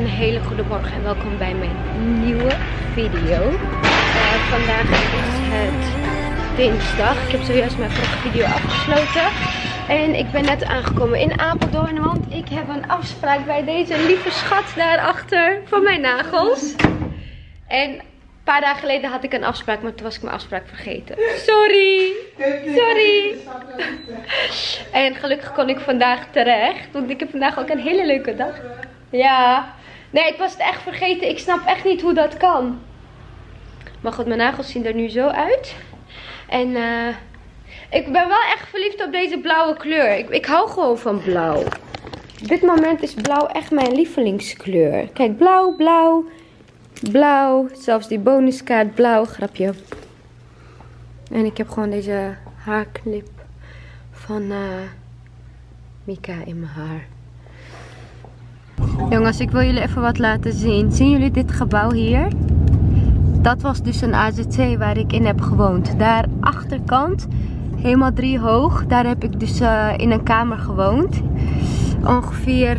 hele goede morgen en welkom bij mijn nieuwe video. Vandaag is het dinsdag. Ik heb zojuist mijn vorige video afgesloten. En ik ben net aangekomen in Apeldoorn, want ik heb een afspraak bij deze lieve schat daarachter voor mijn nagels. En een paar dagen geleden had ik een afspraak, maar toen was ik mijn afspraak vergeten. Sorry! Sorry! En gelukkig kon ik vandaag terecht, want ik heb vandaag ook een hele leuke dag. Ja. Nee, ik was het echt vergeten. Ik snap echt niet hoe dat kan. Maar goed, mijn nagels zien er nu zo uit. En ik ben wel echt verliefd op deze blauwe kleur. Ik hou gewoon van blauw. Op dit moment is blauw echt mijn lievelingskleur. Kijk, blauw, blauw, blauw. Zelfs die bonuskaart blauw. Grapje. En ik heb gewoon deze haarclip van Mika in mijn haar. Jongens, ik wil jullie even wat laten zien. Zien jullie dit gebouw hier? Dat was dus een AZC waar ik in heb gewoond. Daar achterkant, helemaal 3 hoog. Daar heb ik dus in een kamer gewoond. Ongeveer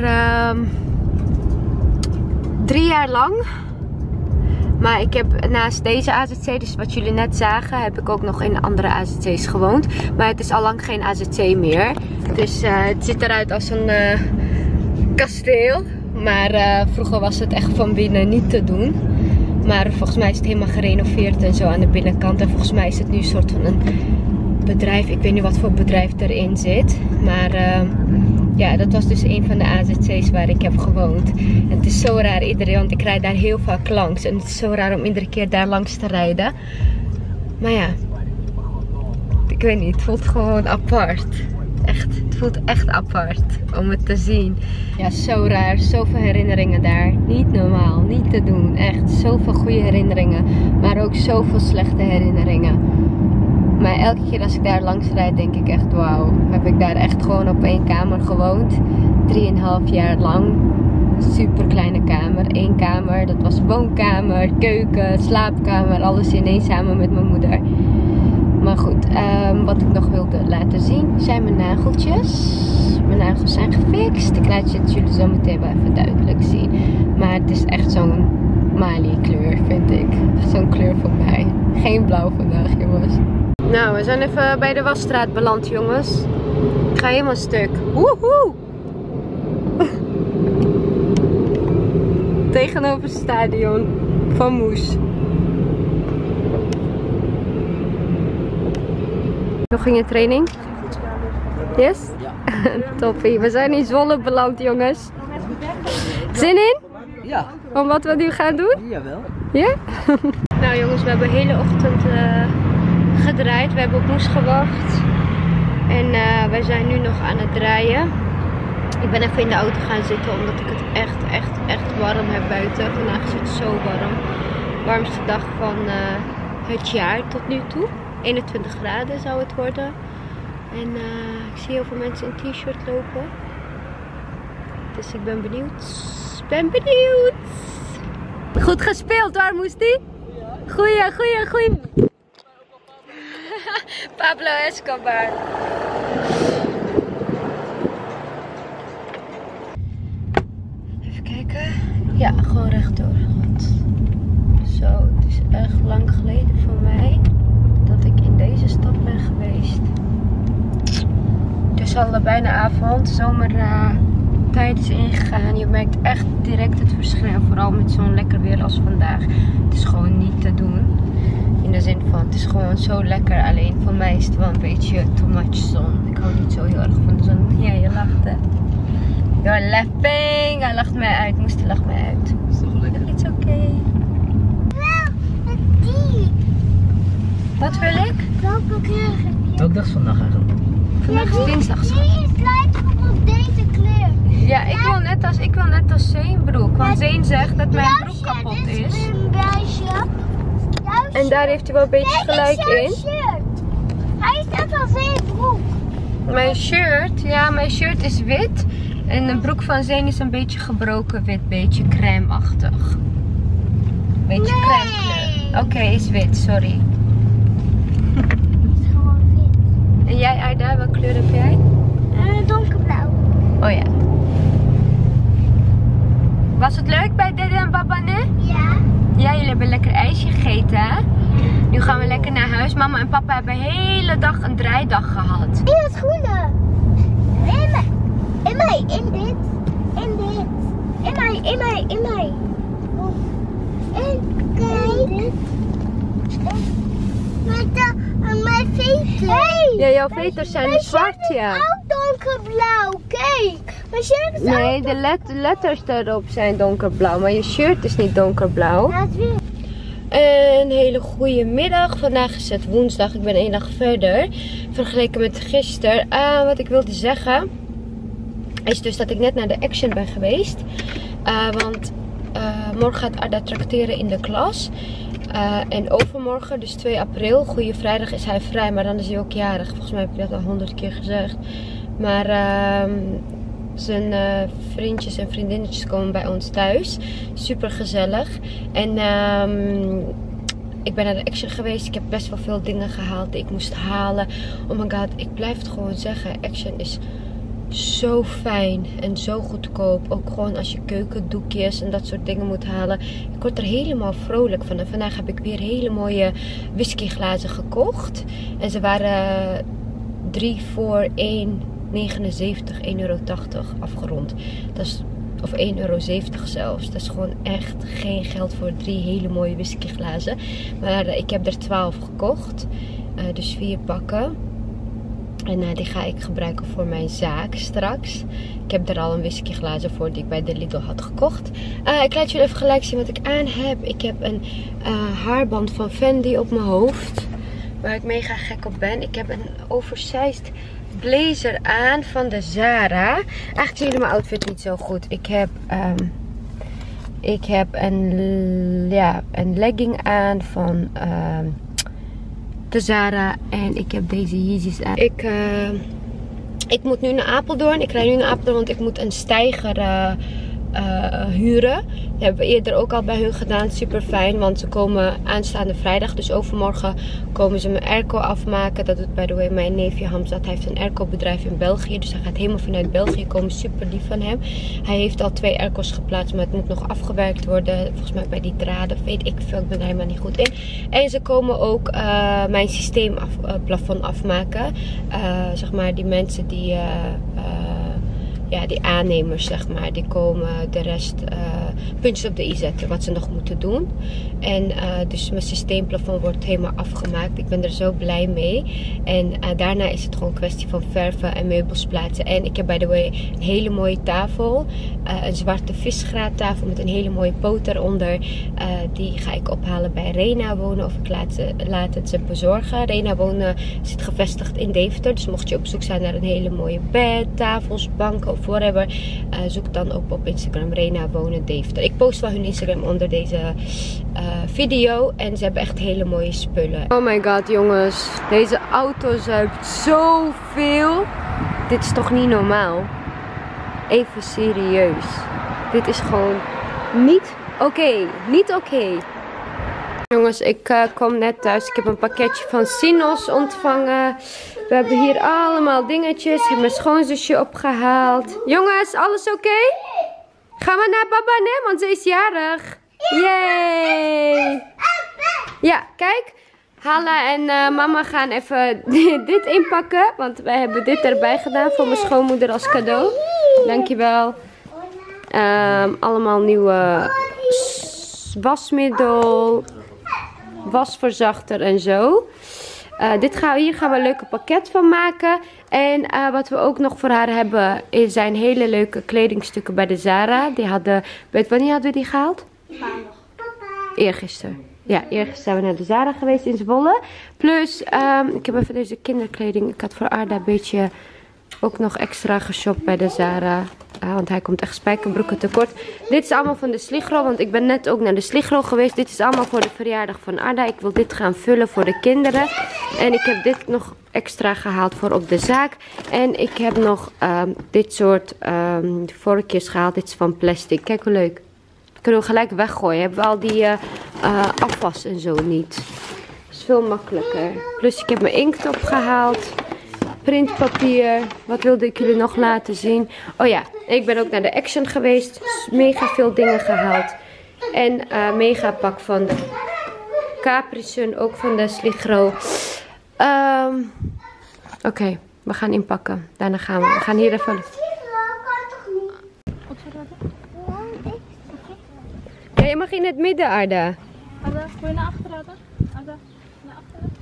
3 jaar lang. Maar ik heb naast deze AZC, dus wat jullie net zagen, heb ik ook nog in andere AZC's gewoond. Maar het is al lang geen AZC meer. Dus het ziet eruit als een kasteel. Maar vroeger was het echt van binnen niet te doen. Maar volgens mij is het helemaal gerenoveerd en zo aan de binnenkant. En volgens mij is het nu een soort van een bedrijf. Ik weet niet wat voor bedrijf erin zit. Maar ja, dat was dus een van de AZC's waar ik heb gewoond. En het is zo raar iedereen, want ik rijd daar heel vaak langs. En het is zo raar om iedere keer daar langs te rijden. Maar ja, ik weet niet, het voelt gewoon apart. Echt, het voelt echt apart om het te zien. Ja, zo raar. Zoveel herinneringen daar. Niet normaal. Niet te doen. Echt. Zoveel goede herinneringen. Maar ook zoveel slechte herinneringen. Maar elke keer als ik daar langs rijd, denk ik echt, wauw. Heb ik daar echt gewoon op 1 kamer gewoond. 3,5 jaar lang. Super kleine kamer. 1 kamer. Dat was woonkamer, keuken, slaapkamer. Alles ineens samen met mijn moeder. Maar goed, wat ik nog wilde laten zien zijn mijn nageltjes. Mijn nagels zijn gefixt. Ik laat het jullie zo meteen wel even duidelijk zien. Maar het is echt zo'n Mali kleur, vind ik. Zo'n kleur voor mij. Geen blauw vandaag, jongens. Nou, we zijn even bij de wasstraat beland, jongens. Ik ga helemaal stuk. Woehoe! Tegenover het stadion van Moes. Nog in je training? Yes? Ja. Toppie. We zijn in Zwolle beland, jongens. Zin in? Ja. Om wat we nu gaan doen? Jawel. Ja? Nou jongens, we hebben de hele ochtend gedraaid. We hebben op Moes gewacht. En wij zijn nu nog aan het draaien. Ik ben even in de auto gaan zitten omdat ik het echt warm heb buiten. Vandaag is het zo warm. Warmste dag van het jaar tot nu toe. 21 graden zou het worden. En ik zie heel veel mensen in t-shirt lopen. Dus ik ben benieuwd. Goed gespeeld, waar moest die? Goeie. Pablo Escobar. Even kijken. Ja, gewoon rechtdoor. Goed. Zo, het is echt lang geleden voor mij dat ik in deze stad ben geweest. Het is al bijna avond, zomertijd is ingegaan. Je merkt echt direct het verschil, vooral met zo'n lekker weer als vandaag. Het is gewoon niet te doen. In de zin van, het is gewoon zo lekker. Alleen voor mij is het wel een beetje too much zon. Ik hou niet zo heel erg van de zon. Ja, je lacht hè. You're laughing. Hij lacht mij uit. Moest hij lacht mij uit. Is toch lekker? It's okay. Wat wil ik? Welke kleur heb je? Welke dag is vandaag eigenlijk? Vandaag is dinsdag. Die lijkt op deze kleur. Ja, ik wil net als Zeen broek. Want Zeen zegt dat mijn broek kapot is. Dit is een beige. En daar heeft hij wel een beetje gelijk in. Shirt. Hij is net als zijn broek. Mijn shirt is wit. En de broek van Zeen is een beetje gebroken wit. Beetje crème-achtig. Beetje crème kleur. Oké, is wit, sorry. Het is gewoon wit. En jij, Aida, welke kleur heb jij? Donkerblauw. Oh ja. Was het leuk bij Dede en Baba nu? Ja. Ja, jullie hebben lekker ijsje gegeten, hè? Nu gaan we lekker naar huis. Mama en papa hebben de hele dag een draaidag gehad. In het groene. In mij. In dit. In dit. In mij. In mij. In mij. En kijk. Met mijn veters. Hey. Ja, jouw veters zijn zwart, ja. Ook donkerblauw. Kijk. Mijn shirt is Nee, ook de letters erop zijn donkerblauw, maar je shirt is niet donkerblauw. Laat weer. Een hele goede middag. Vandaag is het woensdag. Ik ben 1 dag verder. Vergeleken met gisteren. Wat ik wilde zeggen is dus dat ik net naar de Action ben geweest. Want morgen gaat Arda trakteren in de klas. En overmorgen, dus 2 april, Goede Vrijdag, is hij vrij. Maar dan is hij ook jarig. Volgens mij heb ik dat al 100 keer gezegd. Maar zijn vriendjes en vriendinnetjes komen bij ons thuis. Super gezellig. En ik ben naar de Action geweest. Ik heb best wel veel dingen gehaald die ik moest halen. Oh my god, ik blijf het gewoon zeggen. Action is zo fijn en zo goedkoop. Ook gewoon als je keukendoekjes en dat soort dingen moet halen. Ik word er helemaal vrolijk van. En vandaag heb ik weer hele mooie whiskyglazen gekocht. En ze waren 3 voor 1,79, €1,80 afgerond. Dat is, of €1,70 zelfs. Dat is gewoon echt geen geld voor 3 hele mooie whiskyglazen. Maar ik heb er 12 gekocht. Dus 4 pakken. En die ga ik gebruiken voor mijn zaak straks. Ik heb er al een whiskyglazen voor die ik bij de Lidl had gekocht. Ik laat jullie even gelijk zien wat ik aan heb. Ik heb een haarband van Fendi op mijn hoofd. Waar ik mega gek op ben. Ik heb een oversized blazer aan van de Zara. Eigenlijk zien jullie mijn outfit niet zo goed. Ik heb een legging aan van de Zara. En ik heb deze Yeezys aan. Ik moet nu naar Apeldoorn. Ik rij nu naar Apeldoorn, want ik moet een steiger huren. Dat hebben we eerder ook al bij hun gedaan. Super fijn, want ze komen aanstaande vrijdag. Dus overmorgen komen ze mijn airco afmaken. Dat doet by the way mijn neefje Hamzat. Hij heeft een airco bedrijf in België. Dus hij gaat helemaal vanuit België komen. Super lief van hem. Hij heeft al 2 airco's geplaatst, maar het moet nog afgewerkt worden. Volgens mij bij die draden. Weet ik veel. Ik ben er helemaal niet goed in. En ze komen ook mijn systeemplafond afmaken. Zeg maar die mensen die... die aannemers, zeg maar, die komen de rest puntjes op de i zetten wat ze nog moeten doen. En dus mijn systeemplafond wordt helemaal afgemaakt. Ik ben er zo blij mee. En daarna is het gewoon een kwestie van verven en meubels plaatsen. En ik heb by the way een hele mooie tafel. Een zwarte visgraattafel met een hele mooie poot eronder. Die ga ik ophalen bij Rena Wonen. Of ik laat het ze bezorgen. Rena Wonen zit gevestigd in Deventer. Dus mocht je op zoek zijn naar een hele mooie bed, tafels, banken of whatever. Zoek dan ook op Instagram Rena Wonen Deventer. Ik post wel hun Instagram onder deze video. En ze hebben echt hele mooie spullen. Oh my god jongens. Deze auto zuipt zoveel. Dit is toch niet normaal? Even serieus. Dit is gewoon niet oké. Niet oké. Jongens, ik kom net thuis. Ik heb een pakketje van Sinos ontvangen. We hebben hier allemaal dingetjes. Ik heb mijn schoonzusje opgehaald. Jongens, alles oké? Gaan we naar Baba, nee? Want ze is jarig. Yay! Ja, kijk. Hala en mama gaan even dit inpakken. Want wij hebben dit erbij gedaan voor mijn schoonmoeder als cadeau. Dankjewel. Allemaal nieuwe wasmiddel, wasverzachter en zo. Hier gaan we een leuke pakket van maken. En wat we ook nog voor haar hebben, zijn hele leuke kledingstukken bij de Zara. Wanneer hadden we die gehaald? Maandag. Eergisteren. Ja, eergisteren zijn we naar de Zara geweest in Zwolle. Plus, ik heb even deze kinderkleding. Ik had voor Arda een beetje ook nog extra geshopt bij de Zara. Want hij komt echt spijkerbroeken tekort. Dit is allemaal van de Sligro. Want ik ben net ook naar de Sligro geweest. Dit is allemaal voor de verjaardag van Arda. Ik wil dit gaan vullen voor de kinderen. En ik heb dit nog extra gehaald voor op de zaak. En ik heb nog dit soort vorkjes gehaald. Dit is van plastic. Kijk hoe leuk. Kunnen we gelijk weggooien. Hebben we al die afwas en zo niet. Dat is veel makkelijker. Plus ik heb mijn inkt opgehaald. printpapier. Wat wilde ik jullie nog laten zien? Oh ja, ik ben ook naar de Action geweest. Mega veel dingen gehaald. En mega pak van de Capri Sun, ook van de Sligro. Oké, we gaan inpakken. Daarna gaan we. We gaan hier even. Ja, je mag in het midden, Arda. Arda, wil je naar achteren, Arda? Arda, naar achteren.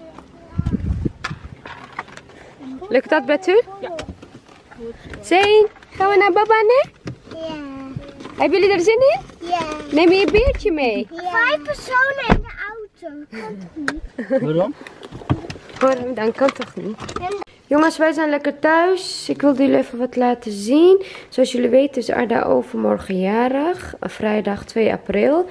Lukt dat met u? Ja. Zeen, gaan we naar Baba, nee? Ja. Hebben jullie er zin in? Ja. Neem je je biertje mee? 5 personen in de auto. Kan toch niet? Waarom? Waarom? Dan kan toch niet? Jongens, wij zijn lekker thuis. Ik wilde jullie even wat laten zien. Zoals jullie weten is Arda overmorgen jarig. Vrijdag 2 april.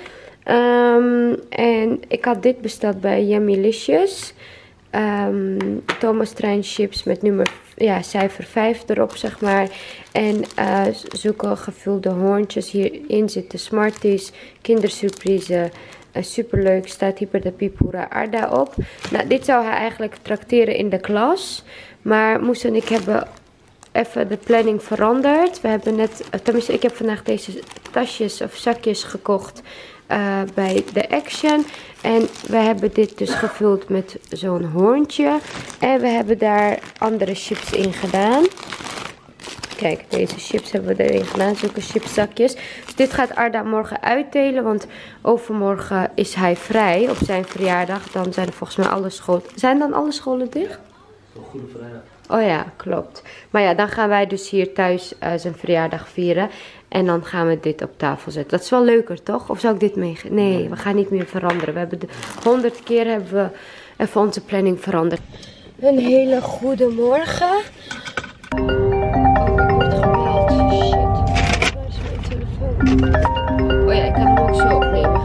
En ik had dit besteld bij Yummylicious. Thomas Trein chips met cijfer 5 erop, zeg maar. En zulke gevulde hoorntjes. Hierin zitten Smarties, kindersurprise. Superleuk, staat Hyper de Pipura Arda op. Nou, dit zou hij eigenlijk trakteren in de klas. Maar Moes en ik hebben even de planning veranderd. We hebben net, tenminste ik heb vandaag deze tasjes of zakjes gekocht bij de Action. En we hebben dit dus gevuld met zo'n hoorntje. En we hebben daar andere chips in gedaan. Kijk, deze chips hebben we erin gedaan. Zulke chipszakjes. Dus dit gaat Arda morgen uitdelen. Want overmorgen is hij vrij op zijn verjaardag. Dan zijn er volgens mij alle scholen. Zijn dan alle scholen dicht? Goede vrijdag. Oh ja, klopt. Maar ja, dan gaan wij dus hier thuis zijn verjaardag vieren. En dan gaan we dit op tafel zetten. Dat is wel leuker, toch? Of zou ik dit meegeven? Nee, we gaan niet meer veranderen. We hebben 100 keer hebben we even onze planning veranderd. Een hele goede morgen. Oh, ik word gebeld. Shit. Waar is mijn telefoon? Oh ja, ik kan hem ook zo opnemen.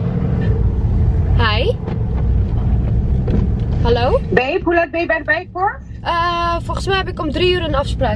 Hi. Hallo? Babe, hoe laat ben je bij de Bijenkorf? Volgens mij heb ik om 3 uur een afspraak.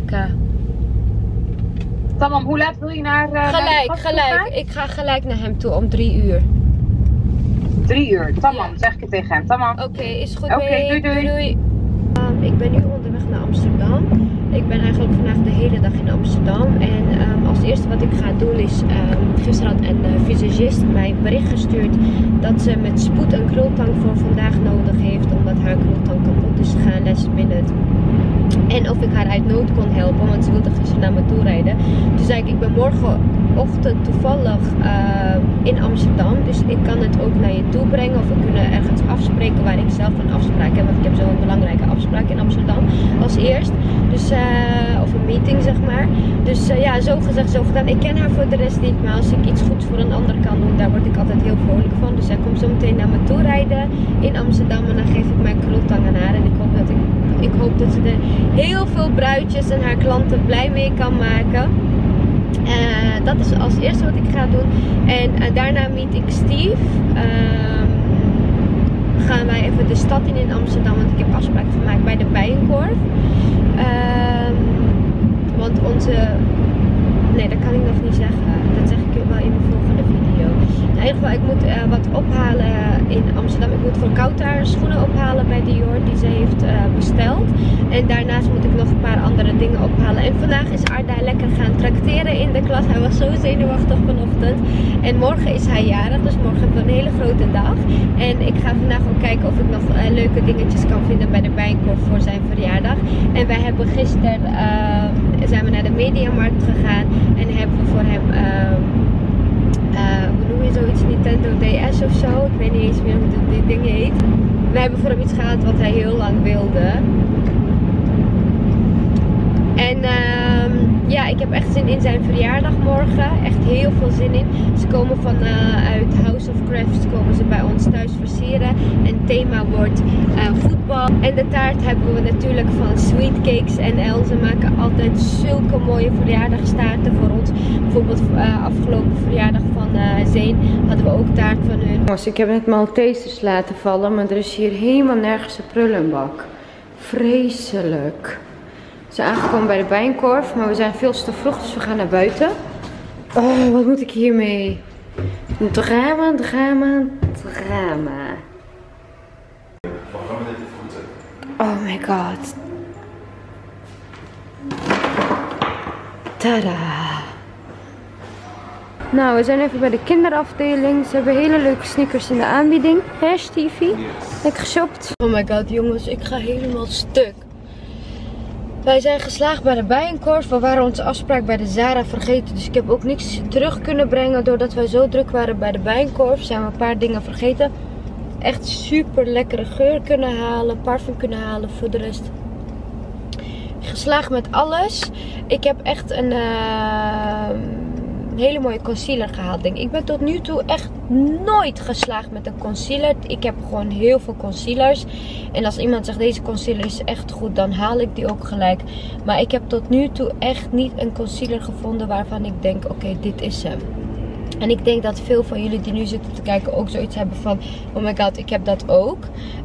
Tamam, hoe laat wil je naar Gelijk. Ik ga gelijk naar hem toe om 3 uur. 3 uur, tamam, zeg ik het tegen hem. Tamam. Oké, is goed. Oké, doei. Ik ben nu onderweg naar Amsterdam. Ik ben eigenlijk vandaag de hele dag in Amsterdam. En als eerste wat ik ga doen is, gisteren had een visagist mij een bericht gestuurd dat ze met spoed een krultang voor vandaag nodig heeft. Omdat haar krultang kapot is gegaan, last minute. En of ik haar uit nood kon helpen, want ze wilde gisteren naar me toe rijden. Toen zei ik ben morgenochtend toevallig in Amsterdam. Dus ik kan het ook naar je toe brengen. Of we kunnen ergens afspreken waar ik zelf een afspraak heb. Want ik heb zo'n belangrijke afspraak in Amsterdam als eerst. Dus, of een meeting zeg maar. Dus ja, zo gezegd, zo gedaan. Ik ken haar voor de rest niet. Maar als ik iets goeds voor een ander kan doen, daar word ik altijd heel vrolijk van. Dus zij komt zo meteen naar me toe rijden in Amsterdam. En dan geef ik mijn krultang aan haar. En ik hoop dat ze er heel veel bruidjes en haar klanten blij mee kan maken. Dat is als eerste wat ik ga doen. En daarna meet ik Steve. Gaan wij even de stad in Amsterdam. Want ik heb afspraak gemaakt bij de Bijenkorf. Want onze... Nee, dat kan ik nog niet zeggen. Dat zeg ik wel in de volgende video. In ieder geval, ik moet wat ophalen in Amsterdam. Ik moet voor Kouta schoenen ophalen bij Dior die ze heeft besteld. En daarnaast moet ik nog een paar andere dingen ophalen. En vandaag is Arda lekker gaan trakteren in de klas. Hij was zo zenuwachtig vanochtend. En morgen is hij jarig, dus morgen hebben we een hele grote dag. En ik ga vandaag ook kijken of ik nog leuke dingetjes kan vinden bij de Bijenkorf voor zijn verjaardag. En wij hebben gisteren zijn we naar de Mediamarkt gegaan. En hebben we voor hem, hoe noem je zoiets, Nintendo DS of zo. Ik weet niet eens meer hoe dit ding heet. We hebben voor hem iets gehaald wat hij heel lang wilde. En ja, ik heb echt zin in zijn verjaardag morgen. Echt heel veel zin in. Ze komen vanuit House of Crafts komen ze bij ons thuis versieren. En het thema wordt voetbal. En de taart hebben we natuurlijk van Sweet Cakes NL. Ze maken altijd zulke mooie verjaardagstaarten voor ons. Bijvoorbeeld afgelopen verjaardag van Zeen hadden we ook taart van hun. Jongens, ik heb net Maltesers laten vallen. Maar er is hier helemaal nergens een prullenbak. Vreselijk. We zijn aangekomen bij de Bijenkorf, maar we zijn veel te vroeg, dus we gaan naar buiten. Oh, wat moet ik hiermee? Drama. Oh my god. Tada! Nou, we zijn even bij de kinderafdeling. Ze hebben hele leuke sneakers in de aanbieding. Hè, Stevie? Yes. Lekker geshopt. Oh my god, jongens, ik ga helemaal stuk. Wij zijn geslaagd bij de Bijenkorf. We waren onze afspraak bij de Zara vergeten. Dus ik heb ook niks terug kunnen brengen. Doordat wij zo druk waren bij de Bijenkorf, zijn we een paar dingen vergeten. Echt super lekkere geur kunnen halen. Parfum kunnen halen. Voor de rest geslaagd met alles. Ik heb echt een hele mooie concealer gehaald. Denk ik. Ik ben tot nu toe echt nooit geslaagd met een concealer. Ik heb gewoon heel veel concealers. En als iemand zegt deze concealer is echt goed, dan haal ik die ook gelijk. Maar ik heb tot nu toe echt niet een concealer gevonden waarvan ik denk, oké, dit is hem. En ik denk dat veel van jullie die nu zitten te kijken ook zoiets hebben van, oh my god, ik heb dat ook.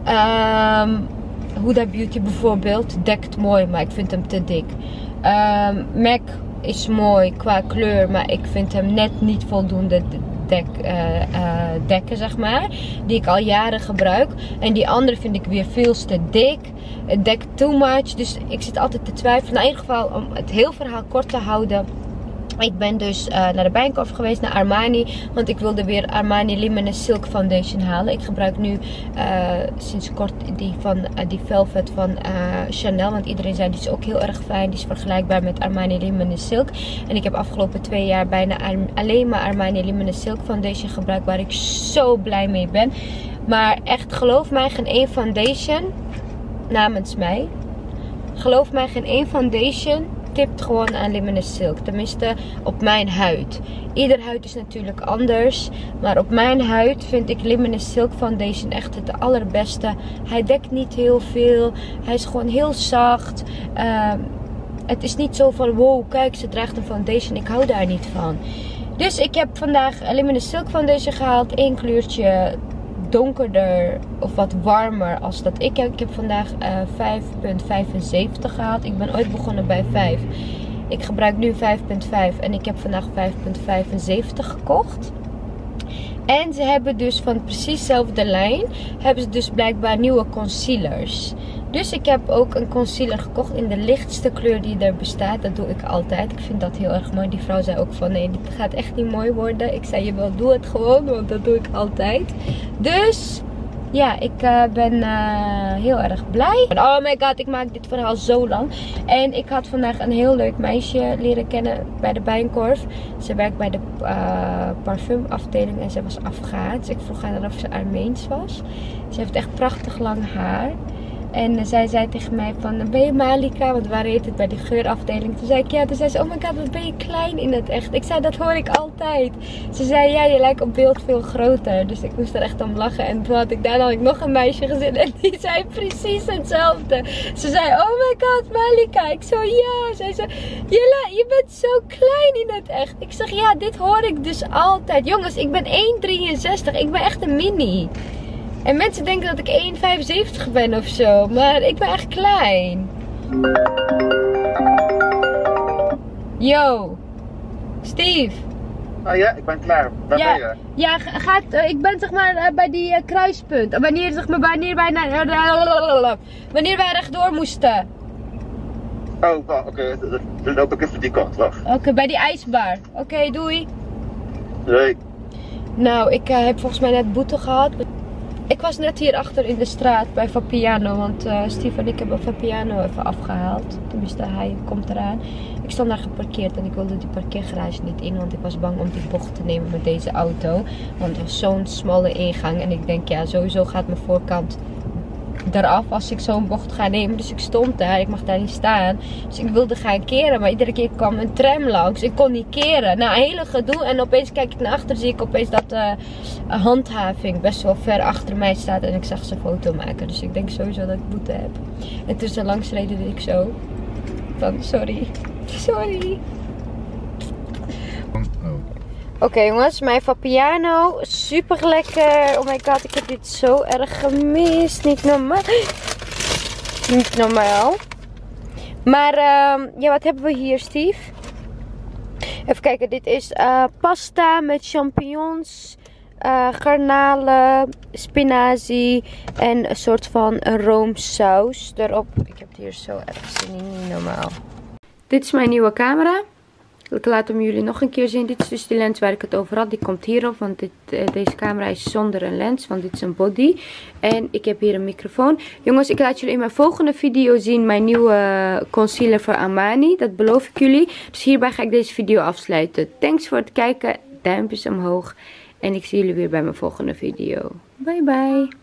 Huda Beauty bijvoorbeeld dekt mooi, maar ik vind hem te dik. MAC is mooi qua kleur, maar ik vind hem net niet voldoende dekken, zeg maar. Die ik al jaren gebruik. En die andere vind ik weer veel te dik. Het dekt too much. Dus ik zit altijd te twijfelen. Nou, in ieder geval, om het heel verhaal kort te houden. Ik ben dus naar de Bijenkorf geweest, naar Armani. Want ik wilde weer Armani Luminous Silk Foundation halen. Ik gebruik nu sinds kort die Velvet van Chanel. Want iedereen zei, die is ook heel erg fijn. Die is vergelijkbaar met Armani Luminous Silk. En ik heb afgelopen 2 jaar bijna alleen maar Armani Luminous Silk Foundation gebruikt. Waar ik zo blij mee ben. Maar echt, geloof mij, geen één foundation namens mij. Geloof mij, geen één foundation tipt gewoon aan Luminous Silk. Tenminste op mijn huid. Ieder huid is natuurlijk anders. Maar op mijn huid vind ik Luminous Silk Foundation echt het allerbeste. Hij dekt niet heel veel. Hij is gewoon heel zacht. Het is niet zo van wow, kijk, ze draagt een foundation. Ik hou daar niet van. Dus ik heb vandaag Luminous Silk Foundation gehaald. 1 kleurtje donkerder of wat warmer als dat ik heb. Ik heb vandaag 5,75 gehaald. Ik ben ooit begonnen bij 5. Ik gebruik nu 5,5 en ik heb vandaag 5,75 gekocht. En ze hebben dus van precies dezelfde lijn, hebben ze dus blijkbaar nieuwe concealers. Dus ik heb ook een concealer gekocht in de lichtste kleur die er bestaat. Dat doe ik altijd. Ik vind dat heel erg mooi. Die vrouw zei ook van nee, dit gaat echt niet mooi worden. Ik zei jawel, doe het gewoon, want dat doe ik altijd. Dus ja, ik ben heel erg blij. Oh my god, ik maak dit verhaal zo lang. En ik had vandaag een heel leuk meisje leren kennen bij de Bijenkorf. Ze werkt bij de parfumafdeling en ze was Afghaans. Dus ik vroeg haar of ze Armeens was. Ze heeft echt prachtig lang haar. En zij zei tegen mij van, ben je Malika? Want we waren het bij die geurafdeling. Toen zei ik ja. Toen zei ze, oh my god, wat ben je klein in het echt. Ik zei, dat hoor ik altijd. Ze zei, ja, je lijkt op beeld veel groter. Dus ik moest er echt om lachen. En toen had ik nog een meisje gezien. En die zei precies hetzelfde. Ze zei, oh my god, Malika. Ik zo, ja. Zij zei, je bent zo klein in het echt. Ik zeg, ja, dit hoor ik dus altijd. Jongens, ik ben 1,63. Ik ben echt een mini. En mensen denken dat ik 1,75 ben of zo. Maar ik ben echt klein. Yo. Steve. Oh ja, ik ben klaar. Waar ben je? Ja, ik ben zeg maar bij die kruispunt. Wanneer wij rechtdoor moesten. Oh, oké. Dan loop ik even die kant. Wacht. Oké, bij die ijsbar. Oké, doei. Nee. Nou, ik heb volgens mij net boete gehad. Ik was net hier achter in de straat bij Vapiano, want Steve en ik hebben Vapiano even afgehaald. Tenminste, hij komt eraan. Ik stond daar geparkeerd en ik wilde die parkeergarage niet in, want ik was bang om die bocht te nemen met deze auto. Want het was zo'n smalle ingang en ik denk, ja, sowieso gaat mijn voorkant eraf als ik zo'n bocht ga nemen. Dus ik stond daar, ik mag daar niet staan. Dus ik wilde gaan keren, maar iedere keer kwam een tram langs. Ik kon niet keren. Nou, een hele gedoe. En opeens kijk ik naar achter, zie ik opeens dat handhaving best wel ver achter mij staat. En ik zag ze foto maken. Dus ik denk sowieso dat ik boete heb. En tussen langs reden ik zo van, sorry. Oké, jongens, mijn Vapiano, super lekker. Oh my god, ik heb dit zo erg gemist. Niet normaal. Niet normaal. Maar ja, wat hebben we hier, Steve? Even kijken, dit is pasta met champignons, garnalen, spinazie en een soort van roomsaus erop. Ik heb het hier zo erg zin in, niet normaal. Dit is mijn nieuwe camera. Ik laat hem jullie nog een keer zien. Dit is dus die lens waar ik het over had. Die komt hierop, want deze camera is zonder een lens, want dit is een body. En ik heb hier een microfoon. Jongens, ik laat jullie in mijn volgende video zien mijn nieuwe concealer voor Armani. Dat beloof ik jullie. Dus hierbij ga ik deze video afsluiten. Thanks voor het kijken. Duimpjes omhoog. En ik zie jullie weer bij mijn volgende video. Bye bye.